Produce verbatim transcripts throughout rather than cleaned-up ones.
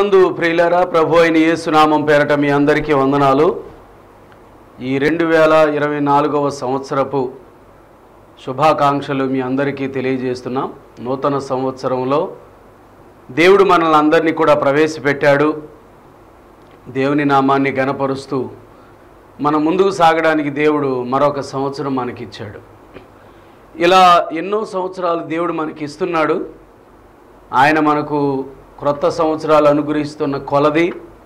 ప్రభునందు ప్రియులారా, ప్రభు అయిన యేసు నామం పేరట మీ అందరికీ వందనాలు. ఈ రెండు వేల ఇరవై నాలుగవ సంవత్సరపు శుభాకాంక్షలు మీ అందరికీ తెలియజేస్తున్నాం. నూతన సంవత్సరంలో దేవుడు మనల్ని అందరినీ కూడా ప్రవేశపెట్టాడు. దేవుని నామాన్ని ఘనపరుస్తూ మనం ముందుకు సాగడానికి దేవుడు మరొక సంవత్సరం మనకిచ్చాడు. ఇలా ఎన్నో సంవత్సరాలు దేవుడు మనకి ఇస్తున్నాడు. ఆయన మనకు క్రొత్త సంవత్సరాలు అనుగ్రహిస్తున్న కొలది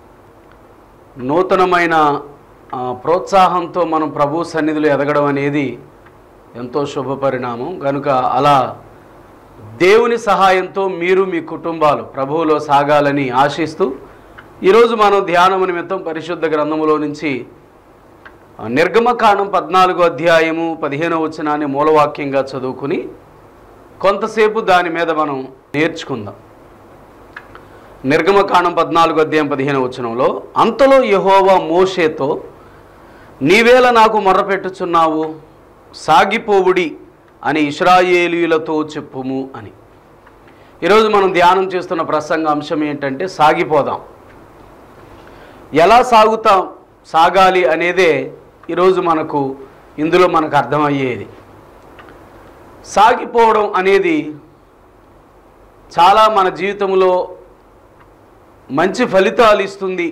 నూతనమైన ప్రోత్సాహంతో మనం ప్రభు సన్నిధిలో ఎదగడం అనేది ఎంతో శుభ పరిణామం. కనుక అలా దేవుని సహాయంతో మీరు మీ కుటుంబాలు ప్రభువులో సాగాలని ఆశిస్తూ ఈరోజు మనం ధ్యానం నిమిత్తం పరిశుద్ధ గ్రంథములో నుంచి నిర్గమకాండం పద్నాలుగో అధ్యాయము పదిహేనవ వచనాన్ని మూలవాక్యంగా చదువుకుని కొంతసేపు దాని మీద మనం నేర్చుకుందాం. నిర్గమకాండం పద్నాలుగో అధ్యాయం పదిహేనవ వచనంలో, అంతలో యెహోవా మోషేతో, నీవేళ నాకు మొర్రపెట్టుచున్నావు, సాగిపోవుడి అని ఇశ్రాయేలీయులతో చెప్పుము అని. ఈరోజు మనం ధ్యానం చేస్తున్న ప్రసంగ అంశం ఏంటంటే సాగిపోదాం. ఎలా సాగుతాం, సాగాలి అనేదే ఈరోజు మనకు ఇందులో మనకు అర్థమయ్యేది. సాగిపోవడం అనేది చాలా మన జీవితంలో మంచి ఫలితాలు ఇస్తుంది.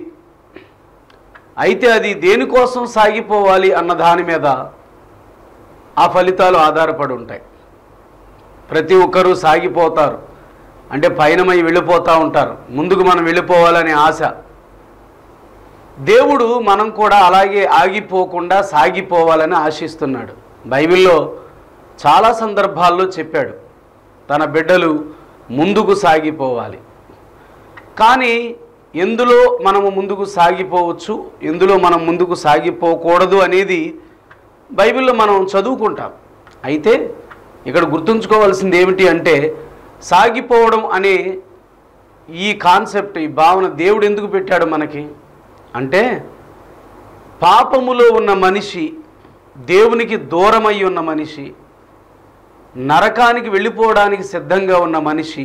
అయితే అది దేనికోసం సాగిపోవాలి అన్న దాని మీద ఆ ఫలితాలు ఆధారపడి ఉంటాయి. ప్రతి ఒక్కరూ సాగిపోతారు అంటే పయనమై వెళ్ళిపోతూ ఉంటారు. ముందుకు మనం వెళ్ళిపోవాలనే ఆశ. దేవుడు మనం కూడా అలాగే ఆగిపోకుండా సాగిపోవాలని ఆశిస్తున్నాడు. బైబిల్లో చాలా సందర్భాల్లో చెప్పాడు తన బిడ్డలు ముందుకు సాగిపోవాలి. కానీ ఎందులో మనము ముందుకు సాగిపోవచ్చు, ఎందులో మనం ముందుకు సాగిపోకూడదు అనేది బైబిల్లో మనం చదువుకుంటాం. అయితే ఇక్కడ గుర్తుంచుకోవాల్సింది ఏమిటి అంటే, సాగిపోవడం అనే ఈ కాన్సెప్ట్, ఈ భావన దేవుడు ఎందుకు పెట్టాడు మనకి అంటే, పాపములో ఉన్న మనిషి, దేవునికి దూరమై ఉన్న మనిషి, నరకానికి వెళ్ళిపోవడానికి సిద్ధంగా ఉన్న మనిషి,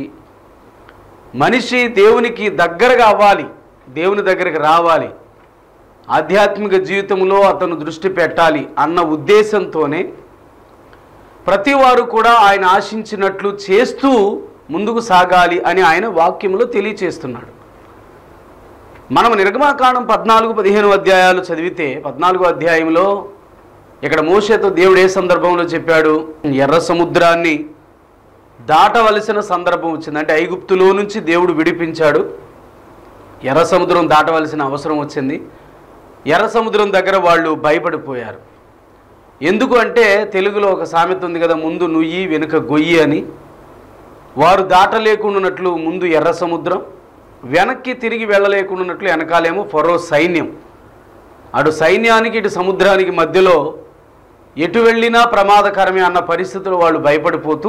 మనిషి దేవునికి దగ్గరగా అవ్వాలి, దేవుని దగ్గరికి రావాలి, ఆధ్యాత్మిక జీవితంలో అతను దృష్టి పెట్టాలి అన్న ఉద్దేశంతోనే ప్రతివారు కూడా ఆయన ఆశించినట్లు చేస్తూ ముందుకు సాగాలి అని ఆయన వాక్యంలో తెలియచేస్తున్నాడు. మనం నిర్గమకాండం పద్నాలుగు పదిహేను అధ్యాయాలు చదివితే, పద్నాలుగో అధ్యాయంలో ఇక్కడ మోషేతో దేవుడు ఏ సందర్భంలో చెప్పాడు, ఎర్ర సముద్రాన్ని దాటవలసిన సందర్భం వచ్చింది. అంటే ఐగుప్తులో నుంచి దేవుడు విడిపించాడు, ఎర్ర సముద్రం దాటవలసిన అవసరం వచ్చింది. ఎర్ర సముద్రం దగ్గర వాళ్ళు భయపడిపోయారు. ఎందుకు అంటే, తెలుగులో ఒక సామెత ఉంది కదా, ముందు నుయ్యి వెనుక గొయ్యి అని. వారు దాటలేకుండాన్నట్లు ముందు ఎర్ర సముద్రం, వెనక్కి తిరిగి వెళ్ళలేకుండాన్నట్లు వెనకాలేమో ఫరో సైన్యం. అటు సైన్యానికి ఇటు సముద్రానికి మధ్యలో ఎటు వెళ్ళినా ప్రమాదకరమే అన్న పరిస్థితులు వాళ్ళు భయపడిపోతూ,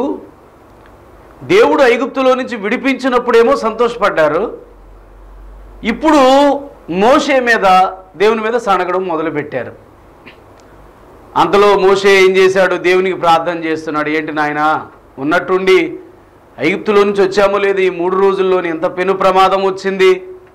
దేవుడు ఐగుప్తులో నుంచి విడిపించినప్పుడేమో సంతోషపడ్డారు. ఇప్పుడు మోషే మీద, దేవుని మీద సనగడం మొదలుపెట్టారు. అంతలో మోషే ఏం చేశాడు, దేవునికి ప్రార్థన చేస్తున్నాడు. ఏంటి నాయన, ఉన్నట్టుండి ఐగుప్తులో నుంచి వచ్చామో లేదు, ఈ మూడు రోజుల్లోని ఎంత పెను ప్రమాదం వచ్చింది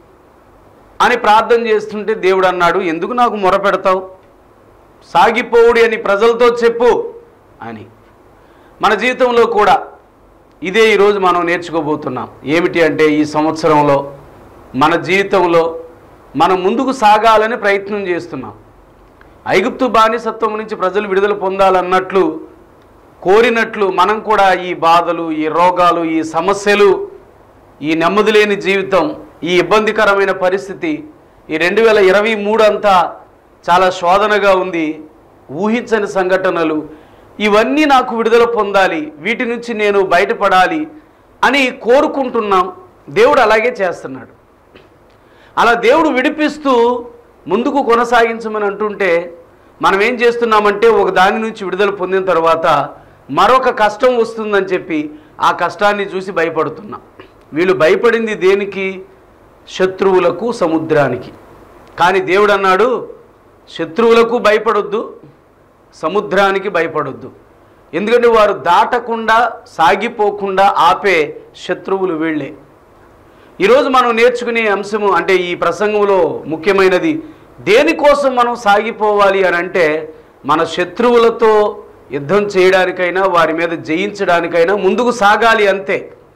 అని ప్రార్థన చేస్తుంటే దేవుడు అన్నాడు, ఎందుకు నాకు మొరపెడతావు, సాగిపోవుడి అని ప్రజలతో చెప్పు అని. మన జీవితంలో కూడా ఇదే ఈరోజు మనం నేర్చుకోబోతున్నాం. ఏమిటి అంటే, ఈ సంవత్సరంలో మన జీవితంలో మనం ముందుకు సాగాలని ప్రయత్నం చేస్తున్నాం. ఐగుప్తు బానిసత్వం నుంచి ప్రజలు విడుదల పొందాలన్నట్లు కోరినట్లు మనం కూడా ఈ బాధలు, ఈ రోగాలు, ఈ సమస్యలు, ఈ నెమ్మది లేని జీవితం, ఈ ఇబ్బందికరమైన పరిస్థితి, ఈ రెండు వేల ఇరవై మూడు అంతా చాలా శోధనగా ఉంది, ఊహించని సంఘటనలు, ఇవన్నీ నాకు విడుదల పొందాలి, వీటి నుంచి నేను బయటపడాలి అని కోరుకుంటున్నాం. దేవుడు అలాగే చేస్తున్నాడు. అలా దేవుడు విడిపిస్తూ ముందుకు కొనసాగించమని అంటుంటే మనం ఏం చేస్తున్నామంటే, ఒక దాని నుంచి విడుదల పొందిన తర్వాత మరొక కష్టం వస్తుందని చెప్పి ఆ కష్టాన్ని చూసి భయపడుతున్నాం. వీళ్ళు భయపడింది దేనికి? శత్రువులకు, సముద్రానికి. కానీ దేవుడు అన్నాడు, శత్రువులకు భయపడొద్దు, సముద్రానికి భయపడొద్దు. ఎందుకంటే వారు దాటకుండా, సాగిపోకుండా ఆపే శత్రువులు వీళ్ళే. ఈరోజు మనం నేర్చుకునే అంశము అంటే ఈ ప్రసంగంలో ముఖ్యమైనది దేనికోసం మనం సాగిపోవాలి అని అంటే మన శత్రువులతో యుద్ధం చేయడానికైనా వారి మీద జయించడానికైనా ముందుకు సాగాలి అంతే.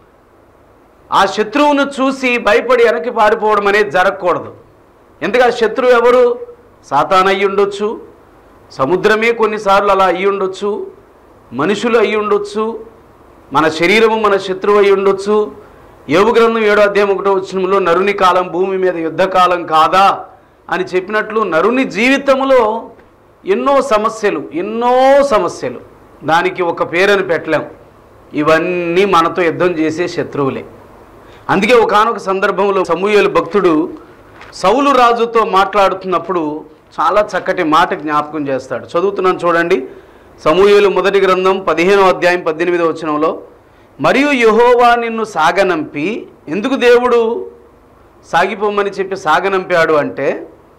ఆ శత్రువును చూసి భయపడి వెనక్కి పారిపోవడం అనేది జరగకూడదు. ఎందుకంటే ఆ శత్రువు ఎవరు? సాతాను అయ్యి ఉండొచ్చు, సముద్రమే కొన్నిసార్లు అలా అయ్యి ఉండొచ్చు, మనుషులు అయ్యి ఉండొచ్చు, మన శరీరము మన శత్రువు అయ్యి ఉండొచ్చు. యోబు గ్రంథం ఏడో అధ్యాయం ఒకటో వచనంలో నరుని కాలం భూమి మీద యుద్ధకాలం కాదా అని చెప్పినట్లు నరుని జీవితంలో ఎన్నో సమస్యలు ఎన్నో సమస్యలు దానికి ఒక పేరుని పెట్టలేం. ఇవన్నీ మనతో యుద్ధం చేసే శత్రువులే. అందుకే ఒకానొక సందర్భంలో సమూయేలు భక్తుడు సౌలు రాజుతో మాట్లాడుతున్నప్పుడు చాలా చక్కటి మాట జ్ఞాపకం చేస్తాడు. చదువుతున్నాను చూడండి. సమూయేలు మొదటి గ్రంథం పదిహేనో అధ్యాయం పద్దెనిమిదో వచనంలో, మరియు యెహోవా నిన్ను సాగనంపి, ఎందుకు దేవుడు సాగిపోమని చెప్పి సాగనంపాడు అంటే,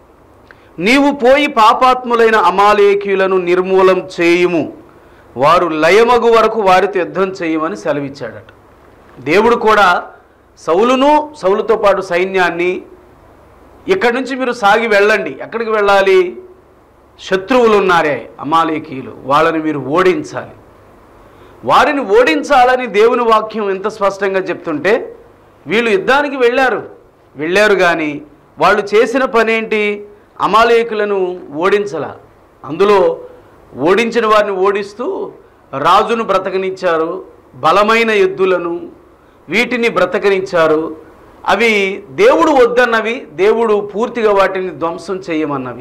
నీవు పోయి పాపాత్ములైన అమాలేకీయులను నిర్మూలం చేయుము, వారు లయమగు వరకు వారితో యుద్ధం చేయమని సెలవిచ్చాడట. దేవుడు కూడా సౌలును సౌలుతో పాటు సైన్యాన్ని ఇక్కడి నుంచి మీరు సాగి వెళ్ళండి. ఎక్కడికి వెళ్ళాలి? శత్రువులు ఉన్నారే అమాలేకీయులు, వాళ్ళని మీరు ఓడించాలి. వారిని ఓడించాలని దేవుని వాక్యం ఎంత స్పష్టంగా చెప్తుంటే, వీళ్ళు యుద్ధానికి వెళ్ళారు వెళ్ళారు కానీ వాళ్ళు చేసిన పనేంటి? అమాలేకులను ఓడించాల. అందులో ఓడించిన వారిని ఓడిస్తూ రాజును బ్రతకనిచ్చారు, బలమైన ఎద్దులను వీటిని బ్రతకనిచ్చారు. అవి దేవుడు వద్దన్నవి, దేవుడు పూర్తిగా వాటిని ధ్వంసం చేయమన్నవి.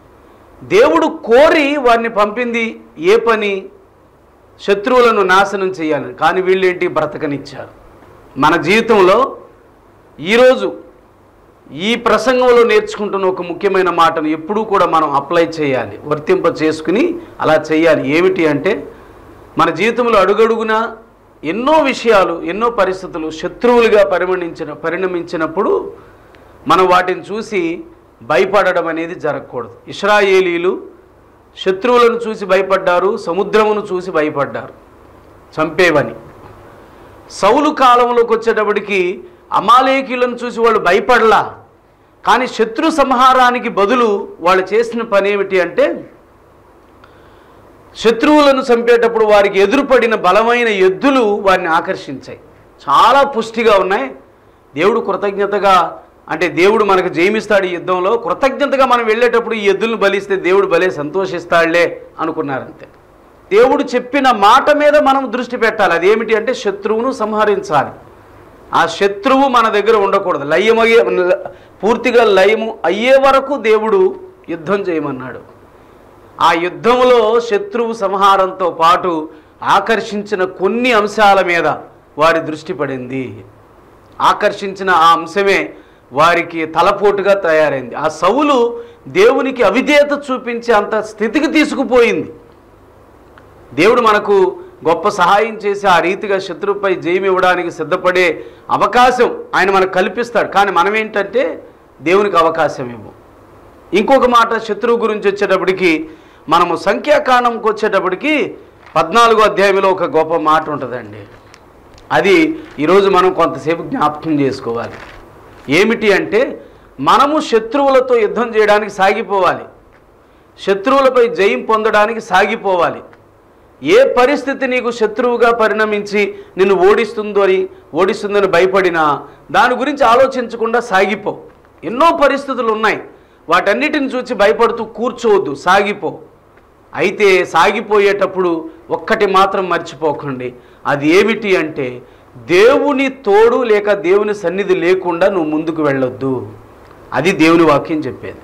దేవుడు కోరి వారిని పంపింది ఏ పని? శత్రువులను నాశనం చేయాలని. కానీ వీళ్ళేంటి? బ్రతకనిచ్చారు. మన జీవితంలో ఈరోజు ఈ ప్రసంగంలో నేర్చుకుంటున్న ఒక ముఖ్యమైన మాటను ఎప్పుడూ కూడా మనం అప్లై చేయాలి, వర్తింప చేసుకుని అలా చేయాలి. ఏమిటి అంటే, మన జీవితంలో అడుగడుగునా ఎన్నో విషయాలు ఎన్నో పరిస్థితులు శత్రువులుగా పరిగణించిన పరిణమించినప్పుడు మనం వాటిని చూసి భయపడడం అనేది జరగకూడదు. ఇశ్రాయేలీలు శత్రువులను చూసి భయపడ్డారు, సముద్రమును చూసి భయపడ్డారు చంపేవని. సౌలు కాలంలోకి వచ్చేటప్పటికి అమాలేకీయులను చూసి వాళ్ళు భయపడలా. కానీ శత్రు సంహారానికి బదులు వాళ్ళు చేసిన పని ఏమిటి అంటే, శత్రువులను చంపేటప్పుడు వారికి ఎదురుపడిన బలమైన ఎద్దులు వారిని ఆకర్షించాయి. చాలా పుష్టిగా ఉన్నాయి. దేవుడు కృతజ్ఞతగా అంటే దేవుడు మనకు జయమిస్తాడు ఈ యుద్ధంలో, కృతజ్ఞతగా మనం వెళ్ళేటప్పుడు ఈ ఎద్దులను బలిస్తే దేవుడు భలే సంతోషిస్తాడులే అనుకున్నారంతే. దేవుడు చెప్పిన మాట మీద మనం దృష్టి పెట్టాలి. అదేమిటి అంటే శత్రువును సంహరించాలి. ఆ శత్రువు మన దగ్గర ఉండకూడదు. లయమయ్యే పూర్తిగా లయము అయ్యే వరకు దేవుడు యుద్ధం చేయమన్నాడు. ఆ యుద్ధంలో శత్రువు సంహారంతో పాటు ఆకర్షించిన కొన్ని అంశాల మీద వారి దృష్టి పడింది. ఆకర్షించిన ఆ అంశమే వారికి తలపోటుగా తయారైంది. ఆ సౌలు దేవునికి అవిధేయత చూపించే అంత స్థితికి తీసుకుపోయింది. దేవుడు మనకు గొప్ప సహాయం చేసి ఆ రీతిగా శత్రువుపై జయం ఇవ్వడానికి సిద్ధపడే అవకాశం ఆయన మనకు కల్పిస్తాడు. కానీ మనం ఏంటంటే దేవునికి అవకాశం ఇవ్వం. ఇంకొక మాట శత్రువు గురించి వచ్చేటప్పటికి, మనము సంఖ్యాకాండంకి వచ్చేటప్పటికి పద్నాలుగో అధ్యాయంలో ఒక గొప్ప మాట ఉంటుందండి. అది ఈరోజు మనం కొంతసేపు జ్ఞాపకం చేసుకోవాలి. ఏమిటి అంటే, మనము శత్రువులతో యుద్ధం చేయడానికి సాగిపోవాలి, శత్రువులపై జయం పొందడానికి సాగిపోవాలి. ఏ పరిస్థితి నీకు శత్రువుగా పరిణమించి నిన్ను ఓడిస్తుందో అని ఓడిస్తుందని భయపడినా దాని గురించి ఆలోచించకుండా సాగిపో. ఎన్నో పరిస్థితులు ఉన్నాయి, వాటన్నిటిని చూసి భయపడుతూ కూర్చోవద్దు, సాగిపో. అయితే సాగిపోయేటప్పుడు ఒక్కటి మాత్రం మర్చిపోకండి. అది ఏమిటి అంటే, దేవుని తోడు లేక దేవుని సన్నిధి లేకుండా నువ్వు ముందుకు వెళ్ళొద్దు. అది దేవుని వాక్యం చెప్పేది.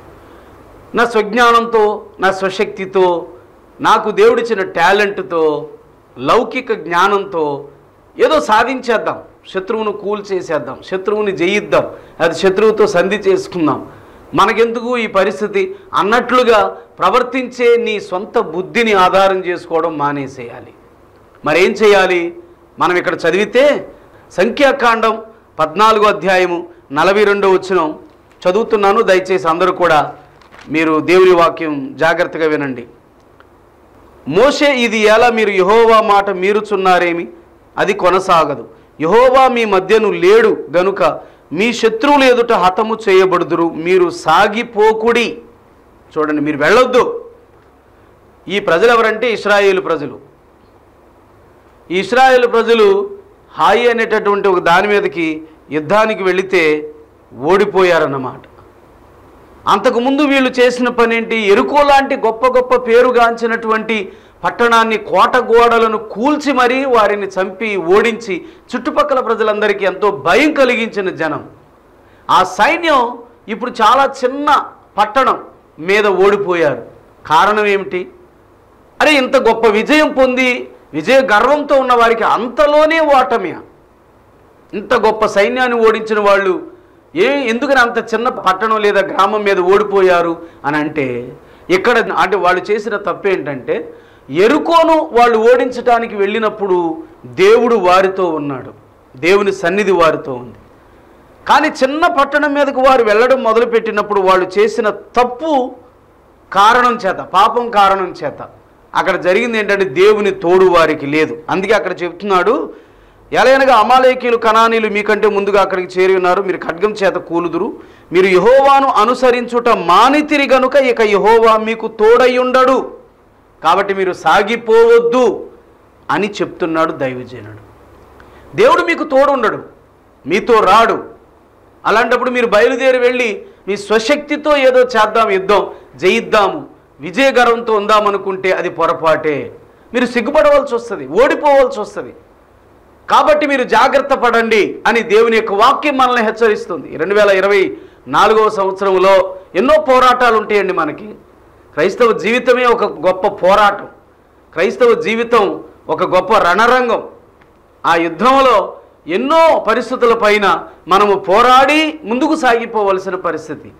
నా స్వజ్ఞానంతో, నా స్వశక్తితో, నాకు దేవుడిచ్చిన టాలెంట్తో, లౌకిక జ్ఞానంతో ఏదో సాధించేద్దాం, శత్రువును కూల్ చేసేద్దాం, శత్రువుని జయిద్దాం, అది శత్రువుతో సంధి చేసుకుందాం, మనకెందుకు ఈ పరిస్థితి అన్నట్లుగా ప్రవర్తించే నీ సొంత బుద్ధిని ఆధారం చేసుకోవడం మానేసేయాలి. మరేం చేయాలి? మనం ఇక్కడ చదివితే సంఖ్యాకాండం పద్నాలుగో అధ్యాయము నలభై రెండో వచనం చదువుతున్నాను. దయచేసి అందరూ కూడా మీరు దేవుని వాక్యం జాగ్రత్తగా వినండి. మోషే, ఇది ఎలా మీరు యెహోవా మాట మీరుచున్నారేమి? అది కొనసాగదు. యెహోవా మీ మధ్యను లేడు గనుక మీ శత్రువులు ఎదుట హతము చేయబడుదురు, మీరు సాగిపోకుడి. చూడండి, మీరు వెళ్ళొద్దు. ఈ ప్రజలు ఎవరంటే ఇశ్రాయేలు ప్రజలు. ఈ ఇశ్రాయేలు ప్రజలు హాయి అనేటటువంటి ఒక దాని మీదకి యుద్ధానికి వెళితే ఓడిపోయారన్నమాట. అంతకుముందు వీళ్ళు చేసిన పని ఏంటి? ఎరుకో లాంటి గొప్ప గొప్ప పేరుగాంచినటువంటి పట్టణాన్ని, కోట గోడలను కూల్చి మరీ వారిని చంపి ఓడించి చుట్టుపక్కల ప్రజలందరికీ ఎంతో భయం కలిగించిన జనం. ఆ సైన్యం ఇప్పుడు చాలా చిన్న పట్టణం మీద ఓడిపోయారు. కారణం ఏమిటి? అరే, ఇంత గొప్ప విజయం పొంది విజయ గర్వంతో ఉన్న వారికి అంతలోనే ఓటమి. ఇంత గొప్ప సైన్యాన్ని ఓడించిన వాళ్ళు ఏ ఎందుకని అంత చిన్న పట్టణం లేదా గ్రామం మీద ఓడిపోయారు అని అంటే, ఇక్కడ అంటే వాళ్ళు చేసిన తప్పేంటంటే, ఎరుకోను వాళ్ళు ఓడించడానికి వెళ్ళినప్పుడు దేవుడు వారితో ఉన్నాడు, దేవుని సన్నిధి వారితో ఉంది. కానీ చిన్న పట్టణం మీదకు వారు వెళ్ళడం మొదలుపెట్టినప్పుడు వాళ్ళు చేసిన తప్పు కారణం చేత, పాపం కారణం చేత అక్కడ జరిగింది ఏంటంటే దేవుని తోడు వారికి లేదు. అందుకే అక్కడ చెప్తున్నాడు, ఎలయనగా అమాలేకీయులు కనానీయులు మీకంటే ముందుగా అక్కడికి చేరి ఉన్నారు, మీరు ఖడ్గం చేత కూలుదురు, మీరు యెహోవాను అనుసరించుట మానితిరి గనుక ఇక యెహోవా మీకు తోడై ఉండడు, కాబట్టి మీరు సాగిపోవద్దు అని చెప్తున్నాడు దైవజనుడు. దేవుడు మీకు తోడు ఉండడు, మీతో రాడు. అలాంటప్పుడు మీరు బయలుదేరి వెళ్ళి మీ స్వశక్తితో ఏదో చేద్దాం, యుద్ధం జయిద్దాము, విజయగర్వంతో ఉందామనుకుంటే అది పొరపాటే. మీరు సిగ్గుపడవలసి వస్తుంది, ఓడిపోవలసి వస్తుంది. కాబట్టి మీరు జాగ్రత్త పడండి అని దేవుని యొక్క వాక్యం మనల్ని హెచ్చరిస్తుంది. రెండు వేల ఇరవై నాలుగవ సంవత్సరంలో ఎన్నో పోరాటాలు ఉంటాయండి మనకి. క్రైస్తవ జీవితమే ఒక గొప్ప పోరాటం, క్రైస్తవ జీవితం ఒక గొప్ప రణరంగం. ఆ యుద్ధంలో ఎన్నో పరిస్థితుల పైన మనము పోరాడి ముందుకు సాగిపోవలసిన పరిస్థితి.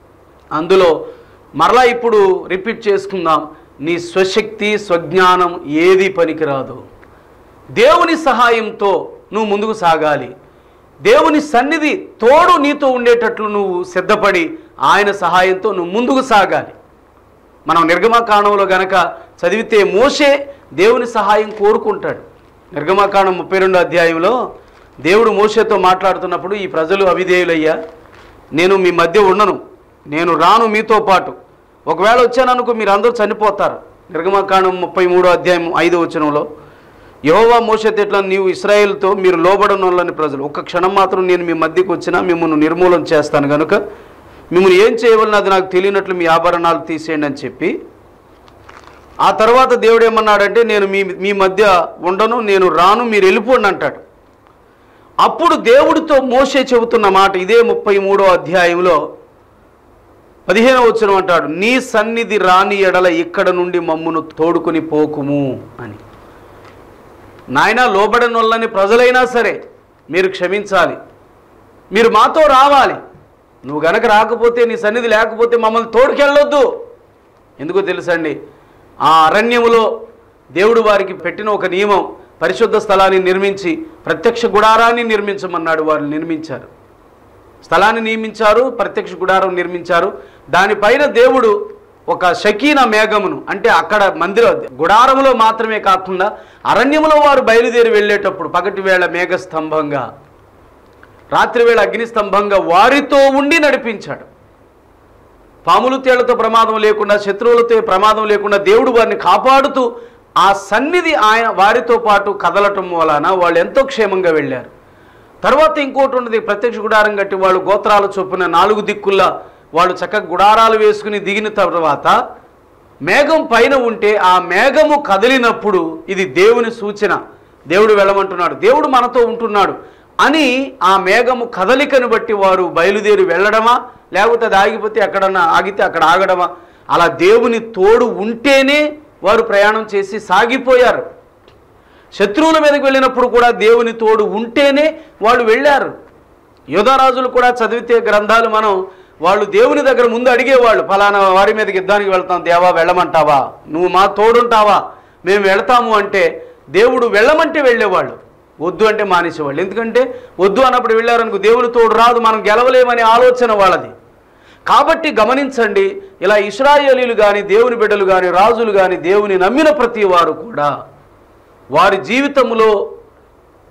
అందులో మరలా ఇప్పుడు రిపీట్ చేసుకుందాం, నీ స్వశక్తి స్వజ్ఞానం ఏది పనికిరాదు. దేవుని సహాయంతో నువ్వు ముందుకు సాగాలి. దేవుని సన్నిధి తోడు నీతో ఉండేటట్లు నువ్వు సిద్ధపడి ఆయన సహాయంతో నువ్వు ముందుకు సాగాలి. మనం నిర్గమకాండంలో గనక చదివితే మోషే దేవుని సహాయం కోరుకుంటాడు. నిర్గమకాండం ముప్పై రెండో అధ్యాయంలో దేవుడు మోషేతో మాట్లాడుతున్నప్పుడు, ఈ ప్రజలు అవిధేయులయ్యా, నేను మీ మధ్య ఉండను, నేను రాను మీతో పాటు, ఒకవేళ వచ్చాననుకో మీరు అందరూ చనిపోతారు. నిర్గమకాండం ముప్పై మూడో అధ్యాయం ఐదో వచనంలో యెహోవా మోషేతో ఇట్లా, నీవు ఇశ్రాయేలుతో మీరు లోబడనొల్లని ప్రజలు, ఒక్క క్షణం మాత్రం నేను మీ మధ్యకు వచ్చినా మిమ్మల్ని నిర్మూలన చేస్తాను కనుక మిమ్మల్ని ఏం చేయవలన అది నాకు తెలియనట్లు మీ ఆభరణాలు తీసేయండి అని చెప్పి, ఆ తర్వాత దేవుడు ఏమన్నాడంటే, నేను మీ మీ మధ్య ఉండను, నేను రాను, మీరు వెళ్ళిపోండి అంటాడు. అప్పుడు దేవుడితో మోషే చెబుతున్న మాట ఇదే ముప్పై మూడో అధ్యాయంలో పదిహేనవ వచనం అంటాడు, నీ సన్నిధి రాని ఎడల ఇక్కడ నుండి మమ్మును తోడుకొని పోకుము అని. నాయన, లోబడనొల్లని ప్రజలైనా సరే మీరు క్షమించాలి, మీరు మాతో రావాలి. నువ్వు గనక రాకపోతే, నీ సన్నిధి లేకపోతే మమ్మల్ని తోడుకెళ్ళొద్దు. ఎందుకో తెలుసండి, ఆ అరణ్యములో దేవుడు వారికి పెట్టిన ఒక నియమం, పరిశుద్ధ స్థలాన్ని నిర్మించి ప్రత్యక్ష గుడారాన్ని నిర్మించమన్నాడు. వారు నిర్మించారు, స్థలాన్ని నియమించారు, ప్రత్యక్ష గుడారం నిర్మించారు. దానిపైన దేవుడు ఒక షకీనా మేఘమును, అంటే అక్కడ మందిర గుడారములో మాత్రమే కాకుండా అరణ్యములో వారు బయలుదేరి వెళ్ళేటప్పుడు పగటి వేళ మేఘస్తంభంగా, రాత్రివేళ అగ్నిస్తంభంగా వారితో ఉండి నడిపించాడు. పాములు తేళ్లతో ప్రమాదం లేకుండా, శత్రువులతో ప్రమాదం లేకుండా దేవుడు వారిని కాపాడుతూ ఆ సన్నిధి ఆయన వారితో పాటు కదలటం వలన వాళ్ళు ఎంతో క్షేమంగా వెళ్ళారు. తర్వాత ఇంకోటి ఉన్నది, ప్రత్యక్ష గుడారం కట్టి వాళ్ళు గోత్రాల చొప్పున నాలుగు దిక్కుల్లా వాళ్ళు చక్కగా గుడారాలు వేసుకుని దిగిన తర్వాత మేఘం పైన ఉంటే ఆ మేఘము కదిలినప్పుడు ఇది దేవుని సూచన, దేవుడు వెళ్ళమంటున్నాడు, దేవుడు మనతో ఉంటున్నాడు అని ఆ మేఘము కదలికను బట్టి వారు బయలుదేరి వెళ్ళడమా, లేకపోతే అది ఆగిపోతే ఎక్కడన్నా ఆగితే అక్కడ ఆగడమా, అలా దేవుని తోడు ఉంటేనే వారు ప్రయాణం చేసి సాగిపోయారు. శత్రువుల మీదకి వెళ్ళినప్పుడు కూడా దేవుని తోడు ఉంటేనే వాళ్ళు వెళ్ళారు. యోధారాజులు కూడా చదివితే గ్రంథాలు మనం, వాళ్ళు దేవుని దగ్గర ముందు అడిగేవాళ్ళు, ఫలానా వారి మీదకి యుద్ధానికి వెళ్తాం, దేవా వెళ్ళమంటావా, నువ్వు మా తోడుంటావా, మేము వెళతాము అంటే దేవుడు వెళ్ళమంటే వెళ్ళేవాళ్ళు, వద్దు అంటే మానేసేవాళ్ళు. ఎందుకంటే వద్దు అన్నప్పుడు వెళ్ళారనుకో దేవుని తోడు రాదు, మనం గెలవలేమనే ఆలోచన వాళ్ళది. కాబట్టి గమనించండి, ఇలా ఇశ్రాయేలీలు కానీ, దేవుని బిడ్డలు కానీ, రాజులు కానీ, దేవుని నమ్మిన ప్రతి వారు కూడా వారి జీవితంలో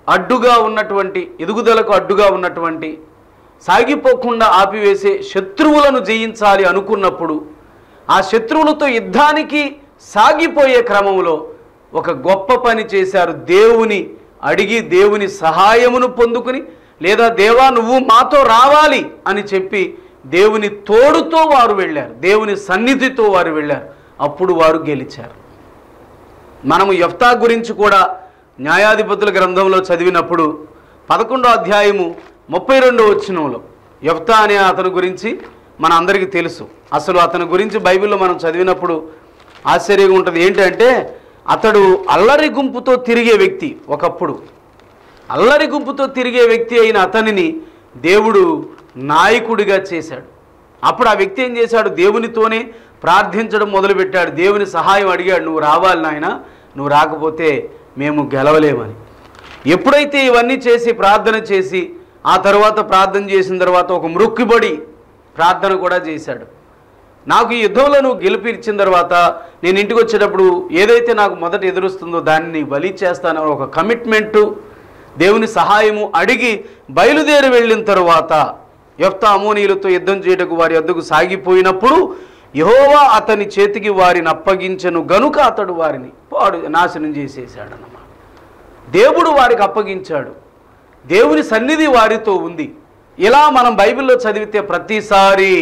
అడ్డుగా ఉన్నటువంటి, ఎదుగుదలకు అడ్డుగా ఉన్నటువంటి, సాగిపోకుండా ఆపివేసే శత్రువులను జయించాలి అనుకున్నప్పుడు ఆ శత్రువులతో యుద్ధానికి సాగిపోయే క్రమంలో ఒక గొప్ప పని చేశారు. దేవుని అడిగి దేవుని సహాయమును పొందుకుని, లేదా దేవా నువ్వు మాతో రావాలి అని చెప్పి దేవుని తోడుతో వారు వెళ్ళారు, దేవుని సన్నిధితో వారు వెళ్ళారు. అప్పుడు వారు గెలిచారు. మనము యెఫ్తా గురించి కూడా న్యాయాధిపతుల గ్రంథంలో చదివినప్పుడు పదకొండో అధ్యాయము ముప్పై రెండో వచనంలో యెఫ్తా అనే అతని గురించి మన అందరికీ తెలుసు. అసలు అతని గురించి బైబిల్లో మనం చదివినప్పుడు ఆశ్చర్యంగా ఉంటుంది. ఏంటంటే అతడు అల్లరి గుంపుతో తిరిగే వ్యక్తి. ఒకప్పుడు అల్లరి గుంపుతో తిరిగే వ్యక్తి అయిన అతనిని దేవుడు నాయకుడిగా చేశాడు. అప్పుడు ఆ వ్యక్తి ఏం చేశాడు? దేవునితోనే ప్రార్థించడం మొదలుపెట్టాడు. దేవుని సహాయం అడిగాడు, నువ్వు రావాలి నాయన, నువ్వు రాకపోతే మేము గెలవలేమని. ఎప్పుడైతే ఇవన్నీ చేసి ప్రార్థన చేసి ఆ తర్వాత ప్రార్థన చేసిన తర్వాత ఒక మృక్కుబడి ప్రార్థన కూడా చేశాడు. నాకు ఈ యుద్ధంలో నువ్వు గెలిపించిన తర్వాత నేను ఇంటికి వచ్చేటప్పుడు ఏదైతే నాకు మొదట ఎదురుస్తుందో దాన్ని బలి చేస్తానని ఒక కమిట్మెంటు, దేవుని సహాయము అడిగి బయలుదేరి వెళ్ళిన తరువాత యెఫ్తా అమోనీయులతో యుద్ధం చేయటకు వారి వద్దకు సాగిపోయినప్పుడు యెహోవా అతని చేతికి వారిని అప్పగించెను గనుక అతడు వారిని పాడు నాశనం చేసేసాడు అన్నమాట. దేవుడు వారికి అప్పగించాడు. దేవుని సన్నిధి వారితో ఉంది. ఇలా మనం బైబిల్లో చదివితే ప్రతిసారి.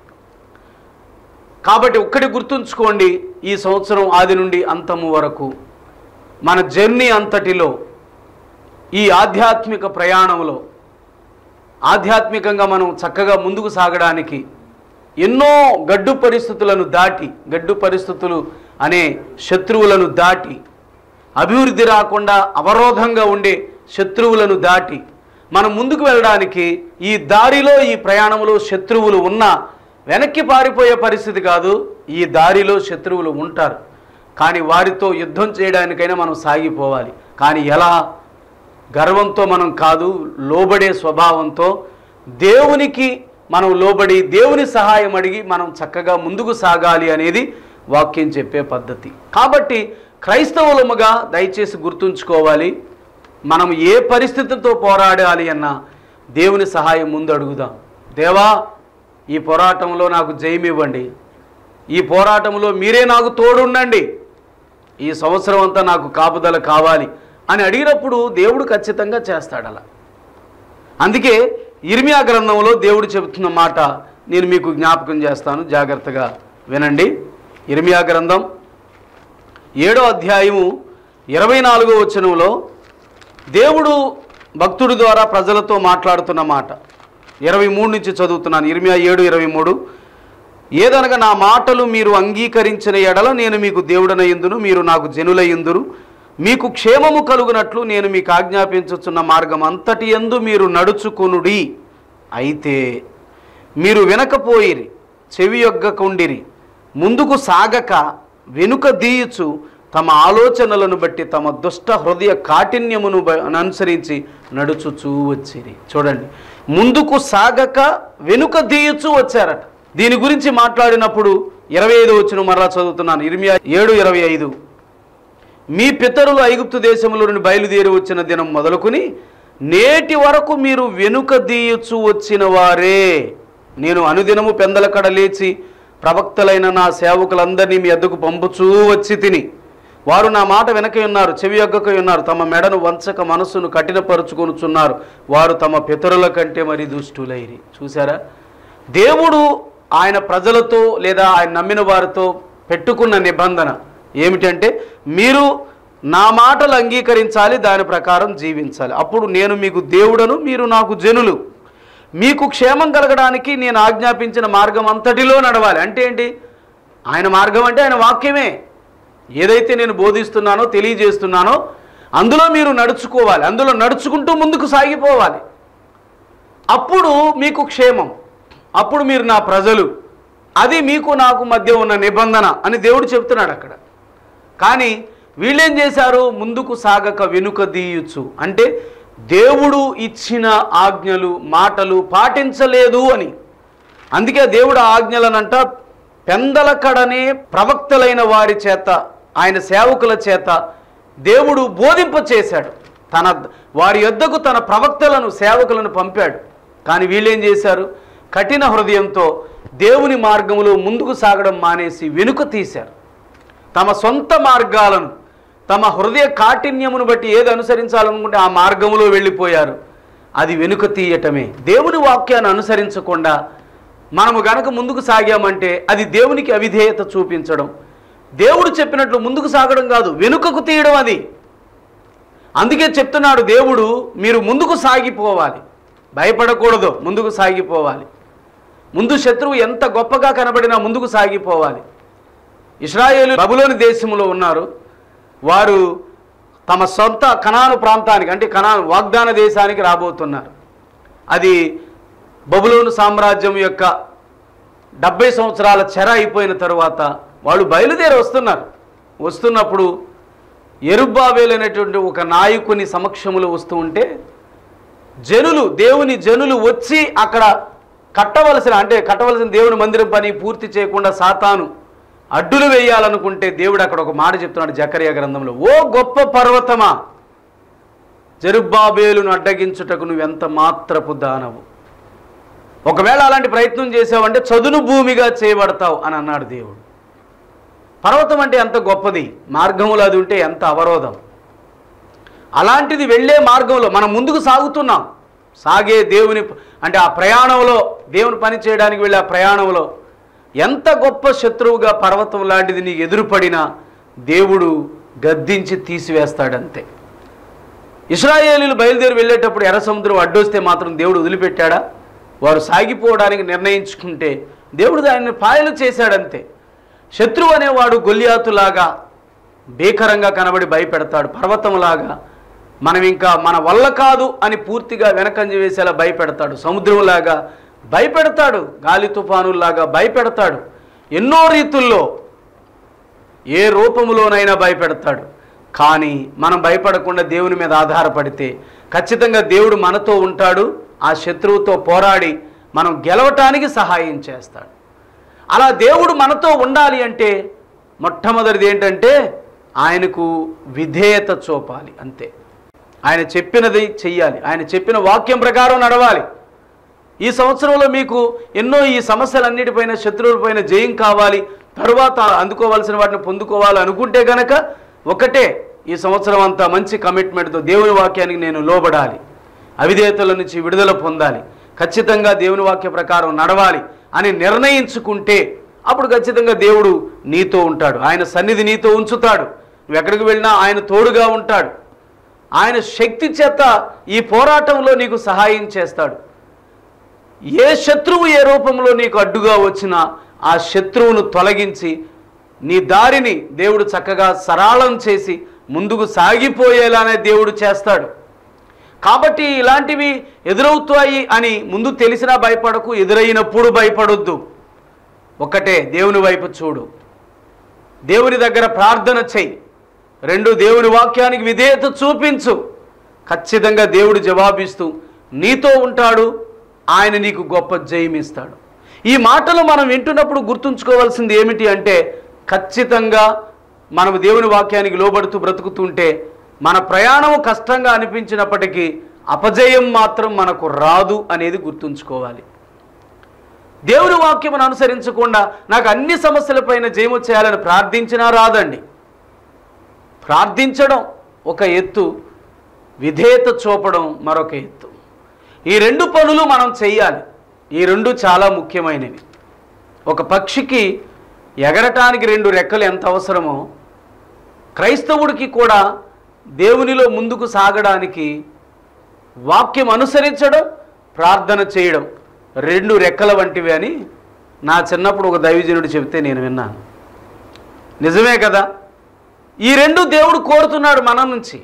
కాబట్టి ఒక్కటి గుర్తుంచుకోండి, ఈ సంవత్సరం ఆది నుండి అంతము వరకు మన జర్నీ అంతటిలో, ఈ ఆధ్యాత్మిక ప్రయాణంలో ఆధ్యాత్మికంగా మనం చక్కగా ముందుకు సాగడానికి ఎన్నో గడ్డు పరిస్థితులను దాటి, గడ్డు పరిస్థితులు అనే శత్రువులను దాటి, అభివృద్ధి రాకుండా అవరోధంగా ఉండే శత్రువులను దాటి మనం ముందుకు వెళ్ళడానికి ఈ దారిలో, ఈ ప్రయాణంలో శత్రువులు ఉన్నా వెనక్కి పారిపోయే పరిస్థితి కాదు. ఈ దారిలో శత్రువులు ఉంటారు, కానీ వారితో యుద్ధం చేయడానికైనా మనం సాగిపోవాలి. కానీ ఎలా? గర్వంతో మనం కాదు, లోబడే స్వభావంతో దేవునికి మనం లోబడి దేవుని సహాయం అడిగి మనం చక్కగా ముందుకు సాగాలి అనేది వాక్యం చెప్పే పద్ధతి. కాబట్టి క్రైస్తవులముగా దయచేసి గుర్తుంచుకోవాలి, మనం ఏ పరిస్థితితో పోరాడాలి అన్నా దేవుని సహాయం ముందు అడుగుదాం. దేవా ఈ పోరాటంలో నాకు జయమివ్వండి, ఈ పోరాటంలో మీరే నాకు తోడుండండి, ఈ సంవత్సరం అంతా నాకు కాపుదల కావాలి అని అడిగినప్పుడు దేవుడు ఖచ్చితంగా చేస్తాడు అలా. అందుకే ఇర్మియా గ్రంథంలో దేవుడు చెబుతున్న మాట నేను మీకు జ్ఞాపకం చేస్తాను, జాగ్రత్తగా వినండి. ఇర్మియా గ్రంథం ఏడో అధ్యాయము ఇరవై నాలుగో వచనంలో దేవుడు భక్తుడి ద్వారా ప్రజలతో మాట్లాడుతున్న మాట ఇరవై మూడు నుంచి చదువుతున్నాను. ఇర్మియా ఏడు ఇరవై మూడు ఏదనగా నా మాటలు మీరు అంగీకరించిన ఎడల నేను మీకు దేవుడనయ్యుందును, మీరు నాకు జనులయ్యుందురు. మీకు క్షేమము కలుగునట్లు నేను మీకు ఆజ్ఞాపించుచున్న మార్గం అంతటి యందు మీరు నడుచుకొనుడి. అయితే మీరు వినకపోయిరి, చెవి యొగ్గకుండిరి, ముందుకు సాగక వెనుక దీయుచు తమ ఆలోచనలను బట్టి తమ దుష్ట హృదయ కాఠిన్యమును అనుసరించి నడుచుచూ వచ్చిరి. చూడండి, ముందుకు సాగక వెనుక దీయుచు వచ్చారట. దీని గురించి మాట్లాడినప్పుడు ఇరవై ఐదు వచనం మరలా చదువుతున్నాను. ఇర్మియా ఏడు ఇరవై ఐదు మీ పితరులు ఐగుప్తు దేశంలో నుండి బయలుదేరి వచ్చిన దినం మొదలుకొని నేటి వరకు మీరు వెనుక దీయుచు వచ్చిన వారే. నేను అనుదినము పెందల కడ లేచి ప్రవక్తలైన నా సేవకులందరినీ మీ వద్దకు పంపుచూ వచ్చి తిని వారు నా మాట వెనకై ఉన్నారు, చెవి యొగ్గకై ఉన్నారు, తమ మెడను వంచక మనస్సును కఠినపరుచుకొనుచున్నారు, వారు తమ పితరుల కంటే మరి దుష్టులైరి. చూసారా, దేవుడు ఆయన ప్రజలతో లేదా ఆయన నమ్మిన వారితో పెట్టుకున్న నిబంధన ఏమిటంటే మీరు నా మాటలు అంగీకరించాలి, దాని ప్రకారం జీవించాలి. అప్పుడు నేను మీకు దేవుడను, మీరు నాకు జనులు. మీకు క్షేమం కలగడానికి నేను ఆజ్ఞాపించిన మార్గం అంతటిలో నడవాలి. అంటే ఏంటి? ఆయన మార్గం అంటే ఆయన వాక్యమే. ఏదైతే నేను బోధిస్తున్నానో తెలియజేస్తున్నానో అందులో మీరు నడుచుకోవాలి, అందులో నడుచుకుంటూ ముందుకు సాగిపోవాలి. అప్పుడు మీకు క్షేమం, అప్పుడు మీరు నా ప్రజలు. అది మీకు నాకు మధ్య ఉన్న నిబంధన అని దేవుడు చెప్తున్నాడు అక్కడ. కానీ వీళ్ళేం చేశారు? ముందుకు సాగక వెనుక దీయుచు, అంటే దేవుడు ఇచ్చిన ఆజ్ఞలు మాటలు పాటించలేదు అని. అందుకే దేవుడు ఆజ్ఞలనంట పెందల కడనే ప్రవక్తలైన వారి చేత, ఆయన సేవకుల చేత దేవుడు బోధింప చేశాడు. తన వారి యొద్దకు తన ప్రవక్తలను సేవకులను పంపాడు. కానీ వీళ్ళేం చేశారు? కఠిన హృదయంతో దేవుని మార్గములో ముందుకు సాగడం మానేసి వెనుక తీశారు. తమ సొంత మార్గాలను, తమ హృదయ కాఠిన్యమును బట్టి ఏది అనుసరించాలనుకుంటే ఆ మార్గములో వెళ్ళిపోయారు. అది వెనుక తీయటమే. దేవుని వాక్యాన్ని అనుసరించకుండా మనము గనక ముందుకు సాగామంటే అది దేవునికి అవిధేయత చూపించడం. దేవుడు చెప్పినట్లు ముందుకు సాగడం కాదు, వెనుకకు తీయడం అది. అందుకే చెప్తున్నాడు దేవుడు, మీరు ముందుకు సాగిపోవాలి, భయపడకూడదు, ముందుకు సాగిపోవాలి. ముందు శత్రువు ఎంత గొప్పగా కనబడినా ముందుకు సాగిపోవాలి. ఇశ్రాయేలు బబులోని దేశంలో ఉన్నారు. వారు తమ సొంత కనాను ప్రాంతానికి, అంటే కనాను వాగ్దాన దేశానికి రాబోతున్నారు. అది బబులోను సామ్రాజ్యం యొక్క డెబ్బై సంవత్సరాల చెర అయిపోయిన తరువాత వాళ్ళు బయలుదేరి వస్తున్నారు. వస్తున్నప్పుడు యెరుబ్బాబెలు అనేటువంటి ఒక నాయకుని సమక్షములో వస్తూ ఉంటే జనులు, దేవుని జనులు వచ్చి అక్కడ కట్టవలసిన, అంటే కట్టవలసిన దేవుని మందిరం పని పూర్తి చేయకుండా సాతాను అడ్డులు వేయాలనుకుంటే దేవుడు అక్కడ ఒక మాట చెప్తున్నాడు జకర్యా గ్రంథంలో, ఓ గొప్ప పర్వతమా, జెరుబ్బాబెలును అడ్డగించుటకు నువ్వెంత మాత్రపు దానవు. ఒకవేళ అలాంటి ప్రయత్నం చేసావంటే చదును భూమిగా చేయబడతావు అని అన్నాడు దేవుడు. పర్వతం అంటే ఎంత గొప్పది, మార్గంలో అది ఉంటే ఎంత అవరోధం. అలాంటిది వెళ్ళే మార్గంలో మనం ముందుకు సాగుతున్నాం. సాగే దేవుని, అంటే ఆ ప్రయాణంలో, దేవుని పని చేయడానికి వెళ్ళే ఆ ప్రయాణంలో ఎంత గొప్ప శత్రువుగా పర్వతం లాంటిది నీకు ఎదురుపడినా దేవుడు గద్దించి తీసివేస్తాడంతే. ఇశ్రాయేలీయులు బయలుదేరి వెళ్ళేటప్పుడు ఎర్ర సముద్రం అడ్డొస్తే మాత్రం దేవుడు వదిలిపెట్టాడా? వారు సాగిపోవడానికి నిర్ణయించుకుంటే దేవుడు దానిని పాయలు చేశాడంతే. శత్రువు అనేవాడు గొల్లియాతులాగా భీకరంగా కనబడి భయపెడతాడు. పర్వతంలాగా మనం ఇంకా మన వల్ల కాదు అని పూర్తిగా వెనకంజ వేసేలా భయపెడతాడు. సముద్రంలాగా భయపెడతాడు, గాలి తుఫానుల్లాగా భయపెడతాడు. ఎన్నో రీతుల్లో ఏ రూపములోనైనా భయపెడతాడు. కానీ మనం భయపడకుండా దేవుని మీద ఆధారపడితే ఖచ్చితంగా దేవుడు మనతో ఉంటాడు. ఆ శత్రువుతో పోరాడి మనం గెలవటానికి సహాయం చేస్తాడు. అలా దేవుడు మనతో ఉండాలి అంటే మొట్టమొదటిది ఏంటంటే ఆయనకు విధేయత చూపాలి, అంతే. ఆయన చెప్పినది చెయ్యాలి, ఆయన చెప్పిన వాక్యం ప్రకారం నడవాలి. ఈ సంవత్సరంలో మీకు ఎన్నో ఈ సమస్యలన్నిటిపైన, శత్రువులపైన జయం కావాలి, తరువాత అందుకోవాల్సిన వాటిని పొందుకోవాలి అనుకుంటే గనక ఒకటే, ఈ సంవత్సరం అంతా మంచి కమిట్మెంట్తో దేవుని వాక్యానికి నేను లోబడాలి, అవిధేయతల నుంచి విడుదల పొందాలి, ఖచ్చితంగా దేవుని వాక్య ప్రకారం నడవాలి అని నిర్ణయించుకుంటే అప్పుడు ఖచ్చితంగా దేవుడు నీతో ఉంటాడు. ఆయన సన్నిధి నీతో ఉంచుతాడు. నువ్వు ఎక్కడికి వెళ్ళినా ఆయన తోడుగా ఉంటాడు. ఆయన శక్తి చేత ఈ పోరాటంలో నీకు సహాయం చేస్తాడు. ఏ శత్రువు ఏ రూపంలో నీకు అడ్డుగా వచ్చినా ఆ శత్రువును తొలగించి నీ దారిని దేవుడు చక్కగా సరళం చేసి ముందుకు సాగిపోయేలానే దేవుడు చేస్తాడు. కాబట్టి ఇలాంటివి ఎదురవుతాయి అని ముందు తెలిసినా భయపడకు, ఎదురైనప్పుడు భయపడొద్దు. ఒకటే, దేవుని వైపు చూడు, దేవుని దగ్గర ప్రార్థన చెయ్యి. రెండు, దేవుని వాక్యానికి విధేయత చూపించు. ఖచ్చితంగా దేవుడు జవాబిస్తూ నీతో ఉంటాడు. ఆయన నీకు గొప్ప జయమిస్తాడు. ఈ మాటలు మనం వింటున్నప్పుడు గుర్తుంచుకోవాల్సింది ఏమిటి అంటే, ఖచ్చితంగా మనము దేవుని వాక్యానికి లోబడుతూ బ్రతుకుతుంటే మన ప్రయాణము కష్టంగా అనిపించినప్పటికీ అపజయం మాత్రం మనకు రాదు అనేది గుర్తుంచుకోవాలి. దేవుని వాక్యమును అనుసరించకుండా నాకు అన్ని సమస్యలపైన జయము చేయాలని ప్రార్థించినా రాదండి. ప్రార్థించడం ఒక ఎత్తు, విధేయత చూపడం మరొక ఎత్తు. ఈ రెండు పనులు మనం చెయ్యాలి. ఈ రెండు చాలా ముఖ్యమైనవి. ఒక పక్షికి ఎగరటానికి రెండు రెక్కలు ఎంత అవసరమో క్రైస్తవుడికి కూడా దేవునిలో ముందుకు సాగడానికి వాక్యం అనుసరించడం, ప్రార్థన చేయడం రెండు రెక్కల వంటివి అని నా చిన్నప్పుడు ఒక దైవజనుడు చెబితే నేను విన్నాను. నిజమే కదా? ఈ రెండు దేవుడు కోరుతున్నాడు మన నుంచి.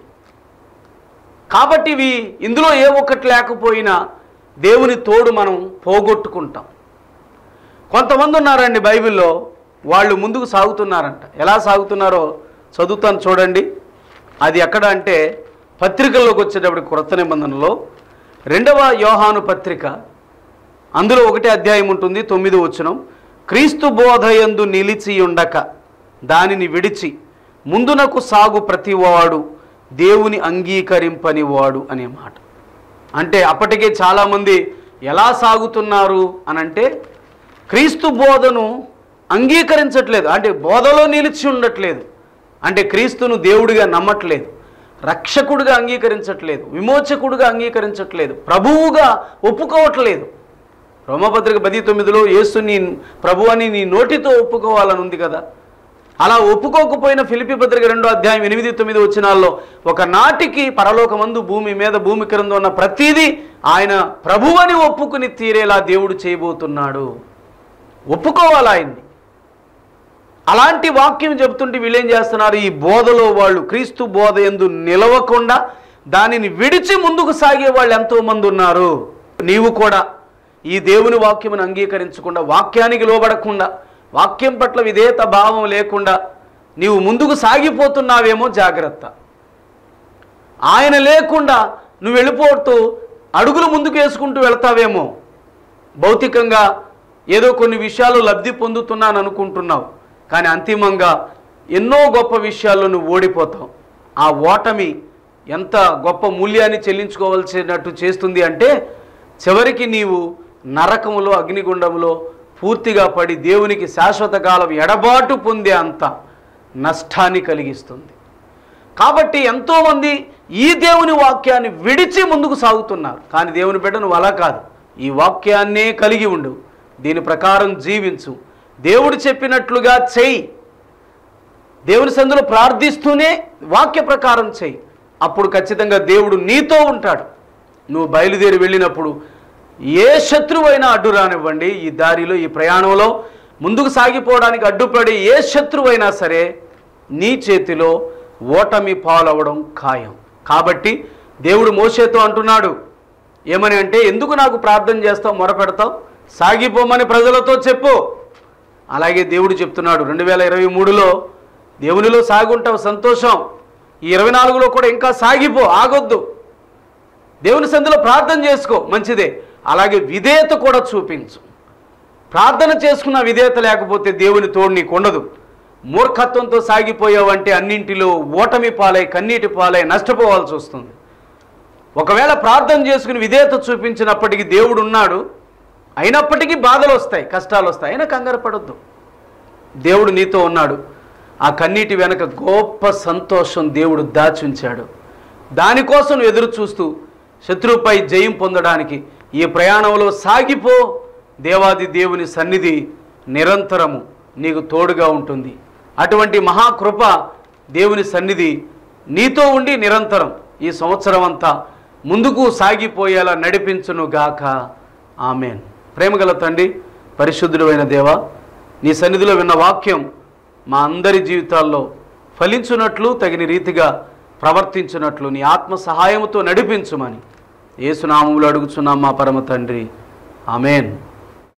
కాబట్టి ఇవి ఇందులో ఏ ఒక్కటి లేకపోయినా దేవుని తోడు మనం పోగొట్టుకుంటాం. కొంతమంది ఉన్నారండి బైబిల్లో, వాళ్ళు ముందుకు సాగుతున్నారంట. ఎలా సాగుతున్నారో చదువుతాను చూడండి. అది ఎక్కడ అంటే పత్రికల్లోకి వచ్చేటప్పుడు క్రొత్త నిబంధనలో రెండవ యోహాను పత్రిక, అందులో ఒకటే అధ్యాయం ఉంటుంది, తొమ్మిది వచనం. క్రీస్తు బోధయందు నిలిచి ఉండక దానిని విడిచి ముందునకు సాగు ప్రతివాడు దేవుని అంగీకరింపని వాడు అనే మాట. అంటే అప్పటికే చాలామంది ఎలా సాగుతున్నారు అనంటే క్రీస్తు బోధను అంగీకరించట్లేదు, అంటే బోధలో నిలిచి ఉండట్లేదు, అంటే క్రీస్తును దేవుడిగా నమ్మట్లేదు, రక్షకుడిగా అంగీకరించట్లేదు, విమోచకుడిగా అంగీకరించట్లేదు, ప్రభువుగా ఒప్పుకోవట్లేదు. రోమపత్రిక పది తొమ్మిదిలో యేసుని ప్రభు అని నీ నోటితో ఒప్పుకోవాలని ఉంది కదా. అలా ఒప్పుకోకపోయిన ఫిలిప్పీ పత్రిక రెండో అధ్యాయం ఎనిమిది తొమ్మిది వచనాల్లో ఒక నాటికి పరలోకమందు భూమి మీద భూమి క్రింద ఉన్న ప్రతిదీ ఆయన ప్రభువని ఒప్పుకుని తీరేలా దేవుడు చేయబోతున్నాడు. ఒప్పుకోవాలి ఆయన్ని. అలాంటి వాక్యం చెబుతుంటే వీళ్ళేం చేస్తున్నారు, ఈ బోధలో వాళ్ళు క్రీస్తు బోధ యందు నిలవకుండా దానిని విడిచి ముందుకు సాగే వాళ్ళు ఎంతోమంది ఉన్నారు. నీవు కూడా ఈ దేవుని వాక్యమును అంగీకరించకుండా, వాక్యానికి లోబడకుండా, వాక్యం పట్ల విధేయత భావం లేకుండా నీవు ముందుకు సాగిపోతున్నావేమో జాగ్రత్త. ఆయన లేకుండా నువ్వు వెళ్ళిపోతూ అడుగులు ముందుకు వేసుకుంటూ వెళ్తావేమో. భౌతికంగా ఏదో కొన్ని విషయాలు లబ్ధి పొందుతున్నాను అనుకుంటున్నావు, కానీ అంతిమంగా ఎన్నో గొప్ప విషయాల్లో నువ్వు ఓడిపోతావు. ఆ ఓటమి ఎంత గొప్ప మూల్యాన్ని చెల్లించుకోవాల్సినట్టు చేస్తుంది అంటే చివరికి నీవు నరకములో అగ్నిగుండంలో పూర్తిగా పడి దేవునికి శాశ్వత కాలం ఎడబాటు పొందే అంత నష్టాన్ని కలిగిస్తుంది. కాబట్టి ఎంతోమంది ఈ దేవుని వాక్యాన్ని విడిచి ముందుకు సాగుతున్నారు. కానీ దేవుని బిడ్డ నువ్వు అలా కాదు, ఈ వాక్యాన్నే కలిగి ఉండు, దీని ప్రకారం జీవించు, దేవుడు చెప్పినట్లుగా చెయ్యి, దేవుని సందులో ప్రార్థిస్తూనే వాక్య ప్రకారం చెయ్యి. అప్పుడు ఖచ్చితంగా దేవుడు నీతో ఉంటాడు. నువ్వు బయలుదేరి వెళ్ళినప్పుడు ఏ శత్రువైనా అడ్డు రానివ్వండి, ఈ దారిలో ఈ ప్రయాణంలో ముందుకు సాగిపోవడానికి అడ్డుపడి ఏ శత్రువైనా సరే నీ చేతిలో ఓటమి పాలవడం ఖాయం. కాబట్టి దేవుడు మోషేతో అంటున్నాడు ఏమని అంటే, ఎందుకు నాకు ప్రార్థన చేస్తావు, మొరపెడతావు, సాగిపోమని ప్రజలతో చెప్పు. అలాగే దేవుడు చెప్తున్నాడు రెండు వేల ఇరవై మూడులో దేవునిలో సాగుంటావు, సంతోషం. ఈ ఇరవై నాలుగులో కూడా ఇంకా సాగిపో, ఆగొద్దు. దేవుని సంధిలో ప్రార్థన చేసుకో, మంచిదే. అలాగే విధేయత కూడా చూపించు. ప్రార్థన చేసుకున్న విధేయత లేకపోతే దేవుని తోడు నీకు ఉండదు. మూర్ఖత్వంతో సాగిపోయావంటే అన్నింటిలో ఓటమి పాలై కన్నీటి పాలై నష్టపోవాల్సి వస్తుంది. ఒకవేళ ప్రార్థన చేసుకుని విధేయత చూపించినప్పటికీ దేవుడు ఉన్నాడు, అయినప్పటికీ బాధలు వస్తాయి, కష్టాలు వస్తాయి, అయినా కంగారు పడొద్దు. దేవుడు నీతో ఉన్నాడు. ఆ కన్నీటి వెనక గొప్ప సంతోషం దేవుడు దాచి ఉంచాడు. దానికోసం ఎదురు చూస్తూ శత్రువుపై జయం పొందడానికి ఈ ప్రయాణంలో సాగిపో. దేవాది దేవుని సన్నిధి నిరంతరము నీకు తోడుగా ఉంటుంది. అటువంటి మహాకృప దేవుని సన్నిధి నీతో ఉండి నిరంతరం ఈ సంవత్సరం అంతా ముందుకు సాగిపోయేలా నడిపించును గాక. ఆమెన్. ప్రేమగల తండ్రి, పరిశుద్ధుడైన దేవా, నీ సన్నిధిలో విన్న వాక్యం మా అందరి జీవితాల్లో ఫలించున్నట్లు, తగిన రీతిగా ప్రవర్తించున్నట్లు నీ ఆత్మ సహాయముతో నడిపించుమని యేసు నామములో అడుగుచున్నాం మా పరమ తండ్రి. ఆమెన్.